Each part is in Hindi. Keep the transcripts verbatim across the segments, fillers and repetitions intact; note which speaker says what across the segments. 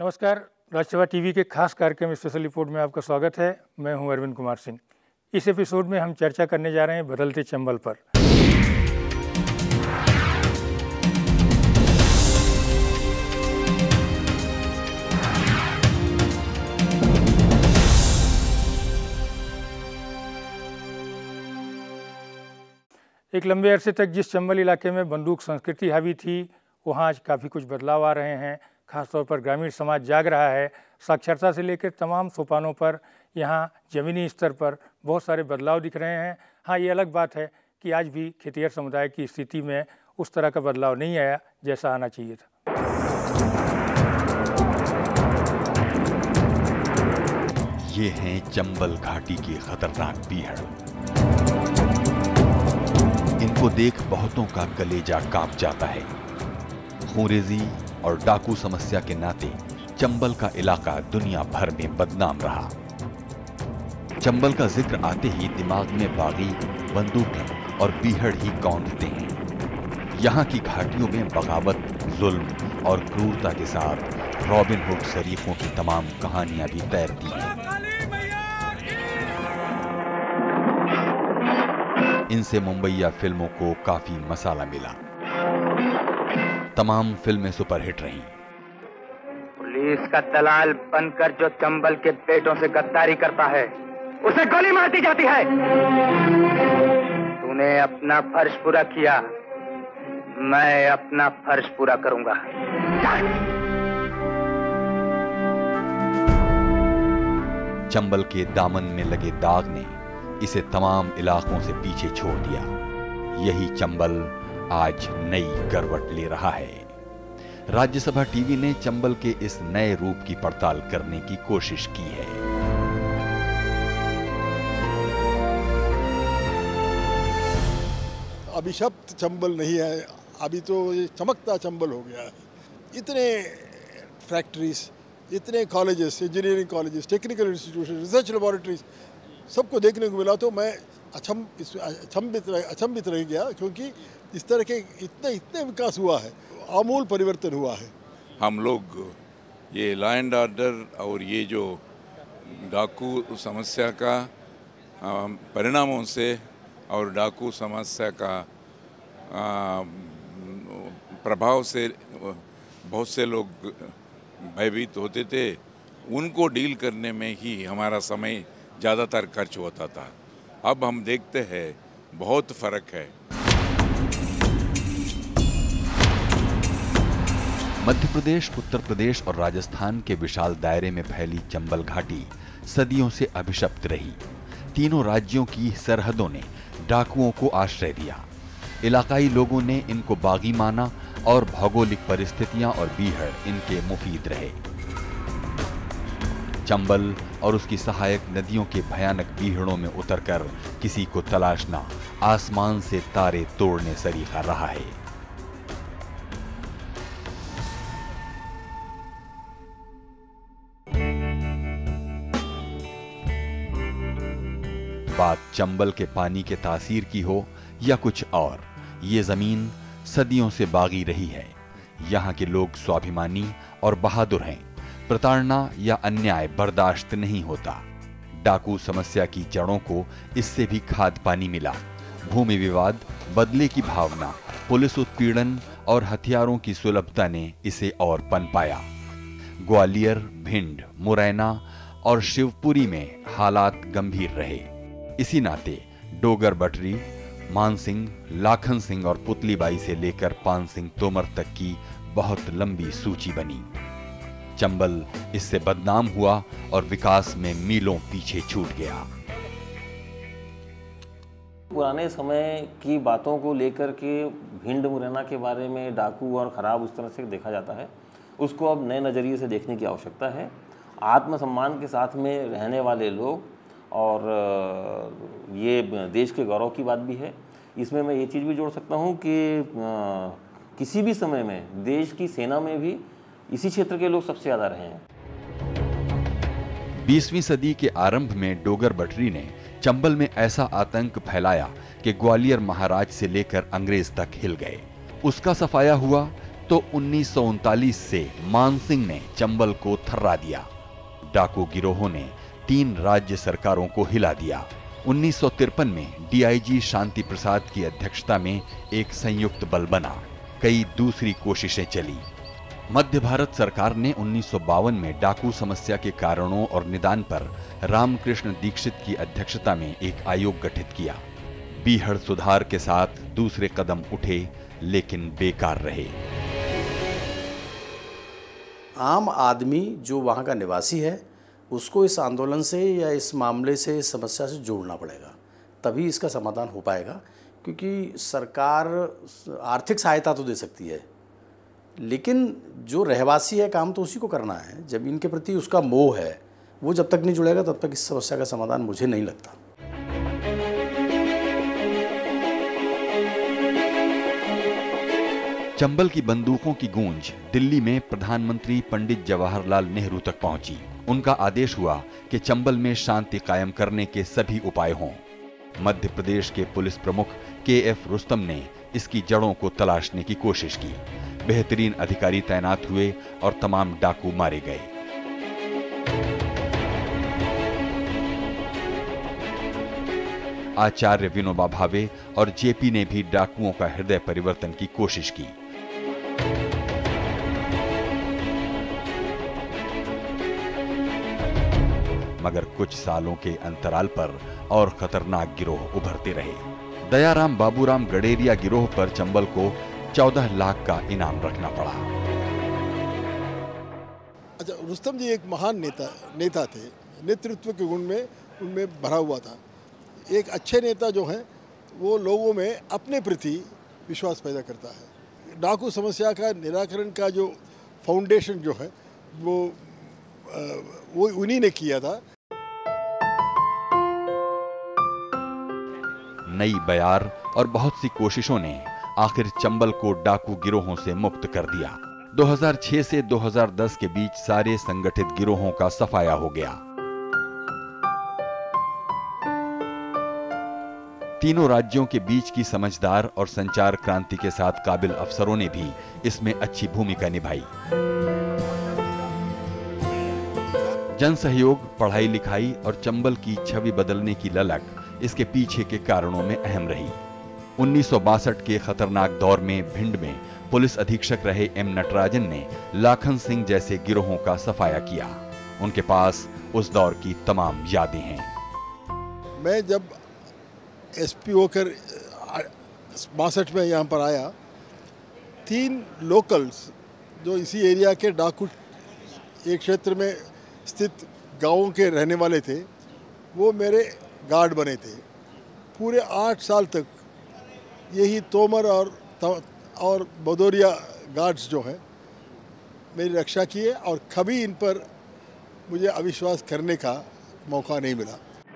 Speaker 1: नमस्कार, राज्यसभा टीवी के खास कार्यक्रम स्पेशल रिपोर्ट में आपका स्वागत है। मैं हूं अरविंद कुमार सिंह। इस एपिसोड में हम चर्चा करने जा रहे हैं बदलते चंबल पर। एक लंबे अरसे तक जिस चंबल इलाके में बंदूक संस्कृति हावी थी, वहाँ आज काफ़ी कुछ बदलाव आ रहे हैं। खासतौर पर ग्रामीण समाज जाग रहा है। साक्षरता से लेकर तमाम सोपानों पर यहाँ ज़मीनी स्तर पर बहुत सारे बदलाव दिख रहे हैं। हाँ, ये अलग बात है कि आज भी खेतिहर समुदाय की स्थिति में उस तरह का बदलाव नहीं आया जैसा आना चाहिए था।
Speaker 2: ये हैं चंबल घाटी की खतरनाक बीहड़। इनको देख बहुतों का कलेजा कांप जाता है। खूंरेजी और डाकू समस्या के नाते चंबल का इलाका दुनिया भर में बदनाम रहा। चंबल का जिक्र आते ही दिमाग में बागी, बंदूकें और बीहड़ ही कौंधते हैं। यहाँ की घाटियों में बगावत, जुल्म और क्रूरता के साथ रॉबिन हुड शरीफों की तमाम कहानियां भी तैरती हैं। इनसे मुंबईया फिल्मों को काफी मसाला मिला। तमाम फिल्में सुपरहिट रहीं।
Speaker 3: पुलिस का दलाल बनकर जो चंबल के बेटों से गद्दारी करता है, उसे गोली मार दी जाती है। तूने अपना फर्ज पूरा किया, मैं अपना फर्ज पूरा करूंगा।
Speaker 2: चंबल के दामन में लगे दाग ने इसे तमाम इलाकों से पीछे छोड़ दिया। यही चंबल आज नई करवट ले रहा है। राज्यसभा टीवी ने चंबल के इस नए रूप की पड़ताल करने की कोशिश की है।
Speaker 4: अभिशप्त चंबल नहीं है, अभी तो ये चमकता चंबल हो गया है। इतने फैक्ट्रीज, इतने colleges, engineering colleges, technical institution, research laboratories, सबको देखने को मिला। तो मैं अचम अचंभित अचंभित रह गया, क्योंकि इस तरह के इतने इतने विकास हुआ है, आमूल परिवर्तन हुआ है।
Speaker 5: हम लोग ये लॉ एंड ऑर्डर और ये जो डाकू समस्या का परिणामों से और डाकू समस्या का प्रभाव से बहुत से लोग भयभीत होते थे। उनको डील करने में ही हमारा समय ज़्यादातर खर्च होता था। अब हम देखते हैं बहुत फर्क है।
Speaker 2: मध्य प्रदेश, उत्तर प्रदेश और राजस्थान के विशाल दायरे में फैली चंबल घाटी सदियों से अभिशप्त रही। तीनों राज्यों की सरहदों ने डाकुओं को आश्रय दिया। इलाकाई लोगों ने इनको बागी माना और भौगोलिक परिस्थितियां और बीहड़ इनके मुफीद रहे। चंबल और उसकी सहायक नदियों के भयानक बीहड़ों में उतरकर किसी को तलाशना आसमान से तारे तोड़ने सरीखा रहा है। बात चंबल के पानी के तासीर की हो या कुछ और, ये जमीन सदियों से बागी रही है। यहाँ के लोग स्वाभिमानी और बहादुर हैं। प्रताड़ना या अन्याय बर्दाश्त नहीं होता। डाकू समस्या की जड़ों को इससे भी खाद पानी मिला। भूमि विवाद, बदले की भावना, पुलिस उत्पीड़न और हथियारों की सुलभता ने इसे और पनपाया। ग्वालियर, भिंड, मुरैना और शिवपुरी में हालात गंभीर रहे। इसी नाते डोगर बटरी, मान सिंह, लाखन सिंह और पुतलीबाई से लेकर पान सिंह तोमर तक की बहुत लंबी सूची बनी। चंबल इससे बदनाम हुआ और विकास में मीलों पीछे छूट गया।
Speaker 6: पुराने समय की बातों को लेकर के भिंड मुरैना के बारे में डाकू और खराब उस तरह से देखा जाता है, उसको अब नए नज़रिए से देखने की आवश्यकता है। आत्मसम्मान के साथ में रहने वाले लोग और ये देश के गौरव की बात भी है। इसमें मैं ये चीज़ भी जोड़ सकता हूँ कि किसी भी समय में देश की सेना में भी इसी क्षेत्र के लोग सबसे ज़्यादा रहे हैं।
Speaker 2: बीसवीं सदी के आरंभ में डोगर बटरी ने चंबल में ऐसा आतंक फैलाया कि ग्वालियर महाराज से लेकर अंग्रेज तक हिल गए। उसका सफाया हुआ तो उन्नीस सौ उनतालीस से मानसिंह ने चंबल को थर्रा दिया। डाकू गिरोहों ने तीन राज्य सरकारों को हिला दिया। उन्नीस सौ तिरपन में डीआईजी शांति प्रसाद की अध्यक्षता में एक संयुक्त बल बना। कई दूसरी कोशिशें चली। मध्य भारत सरकार ने उन्नीस सौ बावन में डाकू समस्या के कारणों और निदान पर रामकृष्ण दीक्षित की अध्यक्षता में एक आयोग गठित किया। बीहड़ सुधार के साथ दूसरे कदम उठे, लेकिन बेकार रहे।
Speaker 7: आम आदमी जो वहाँ का निवासी है उसको इस आंदोलन से या इस मामले से, इस समस्या से जोड़ना पड़ेगा, तभी इसका समाधान हो पाएगा। क्योंकि सरकार आर्थिक सहायता तो दे सकती है, लेकिन जो रहवासी है काम तो उसी को करना है। जमीन के प्रति उसका मोह है, वो जब तक नहीं जुड़ेगा तब तक इस समस्या का समाधान मुझे नहीं लगता।
Speaker 2: चंबल की बंदूकों की गूंज दिल्ली में प्रधानमंत्री पंडित जवाहरलाल नेहरू तक पहुंची। उनका आदेश हुआ कि चंबल में शांति कायम करने के सभी उपाय हों। मध्य प्रदेश के पुलिस प्रमुख के एफ रुस्तम ने इसकी जड़ों को तलाशने की कोशिश की। बेहतरीन अधिकारी तैनात हुए और तमाम डाकू मारे गए। आचार्य विनोबा भावे और जेपी ने भी डाकुओं का हृदय परिवर्तन की कोशिश की। मगर कुछ सालों के अंतराल पर और खतरनाक गिरोह उभरते रहे। दयाराम बाबूराम गडेरिया गिरोह पर चंबल को चौदह लाख का इनाम रखना पड़ा।
Speaker 4: अच्छा, रुस्तम जी एक महान नेता नेता थे। नेतृत्व के गुण में उनमें भरा हुआ था। एक अच्छे नेता जो हैं वो लोगों में अपने प्रति विश्वास पैदा करता है। डाकू समस्या का निराकरण का जो फाउंडेशन जो है वो वो उन्हीं ने किया था।
Speaker 2: नई बयार और बहुत सी कोशिशों ने आखिर चंबल को डाकू गिरोहों से मुक्त कर दिया। दो हज़ार छह से दो हज़ार दस के बीच सारे संगठित गिरोहों का सफाया हो गया। तीनों राज्यों के बीच की समझदार और संचार क्रांति के साथ काबिल अफसरों ने भी इसमें अच्छी भूमिका निभाई। जन सहयोग, पढ़ाई लिखाई और चंबल की छवि बदलने की ललक इसके पीछे के कारणों में अहम रही। उन्नीस सौ बासठ के खतरनाक दौर में भिंड में पुलिस अधीक्षक रहे एम नटराजन ने लाखन सिंह जैसे गिरोहों का सफाया किया। उनके पास उस दौर की तमाम यादें हैं।
Speaker 4: मैं जब एसपी होकर बासठ में यहाँ पर आया, तीन लोकल्स जो इसी एरिया के डाकू एक क्षेत्र में स्थित गांवों के रहने वाले थे, वो मेरे गार्ड बने थे। पूरे आठ साल तक यही तोमर और और भदौरिया गार्ड्स जो हैं मेरी रक्षा किए और कभी इन पर मुझे अविश्वास करने का मौका नहीं मिला।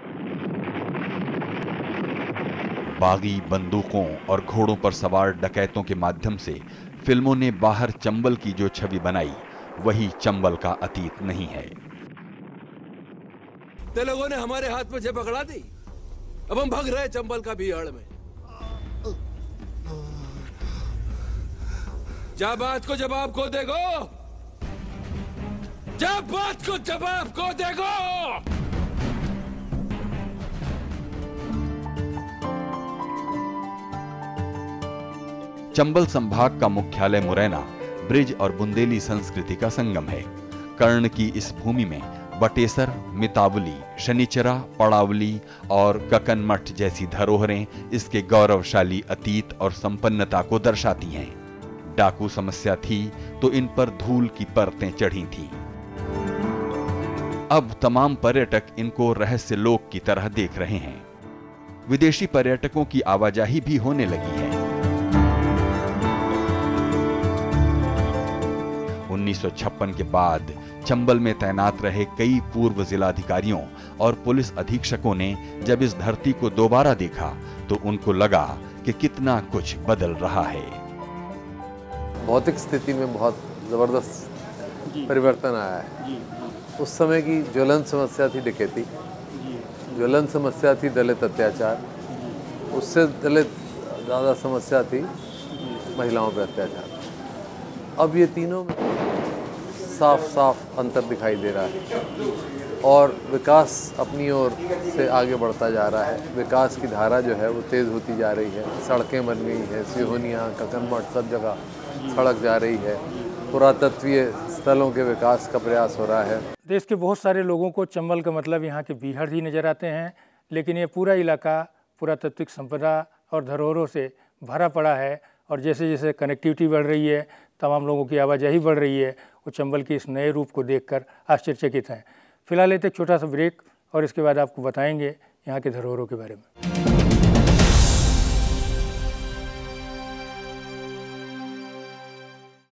Speaker 2: बागी बंदूकों और घोड़ों पर सवार डकैतों के माध्यम से फिल्मों ने बाहर चंबल की जो छवि बनाई, वही चंबल का अतीत नहीं है।
Speaker 8: तेलुगु ने हमारे हाथ में जब पकड़ा दी, अब हम भाग रहे चंबल का भीड़ में। जा बात को जवाब को देगो, जा बात को जवाब को देगो।
Speaker 2: चंबल संभाग का मुख्यालय मुरैना ब्रिज और बुंदेली संस्कृति का संगम है। कर्ण की इस भूमि में बटेसर, मितावली, शनिचरा, पड़ावली और ककनमठ जैसी धरोहरें इसके गौरवशाली अतीत और संपन्नता को दर्शाती हैं। डाकू समस्या थी तो इन पर धूल की परतें चढ़ी थीं। अब तमाम पर्यटक इनको रहस्य लोक की तरह देख रहे हैं। विदेशी पर्यटकों की आवाजाही भी होने लगी है। उन्नीस सौ छप्पन के बाद चंबल में तैनात रहे कई पूर्व जिलाधिकारियों और पुलिस अधीक्षकों ने जब इस धरती को दोबारा देखा तो उनको लगा कि कितना कुछ बदल रहा है।
Speaker 9: भौतिक स्थिति में बहुत जबरदस्त परिवर्तन आया है। उस समय की ज्वलन समस्या थी डकैती, ज्वलन समस्या थी दलित अत्याचार, उससे दलित ज़्यादा समस्या थी महिलाओं पर अत्याचार। अब ये तीनों में साफ साफ अंतर दिखाई दे रहा है और विकास अपनी ओर से आगे बढ़ता जा रहा है। विकास की धारा जो है वो तेज़ होती जा रही है। सड़कें बन गई हैं, सिहोनिया, ककनमठ, सब जगह सड़क जा रही है। पुरातत्वीय स्थलों के विकास का प्रयास हो रहा है।
Speaker 1: देश के बहुत सारे लोगों को चंबल का मतलब यहाँ के बीहड़ ही नज़र आते हैं, लेकिन ये पूरा इलाका पुरातात्विक संपदा और धरोहरों से भरा पड़ा है और जैसे जैसे कनेक्टिविटी बढ़ रही है, तमाम लोगों की आवाजाही बढ़ रही है, वो चंबल के इस नए रूप को देखकर आश्चर्यचकित हैं। फिलहाल लेते एक छोटा सा ब्रेक और इसके बाद आपको बताएंगे यहाँ के धरोहरों के बारे में।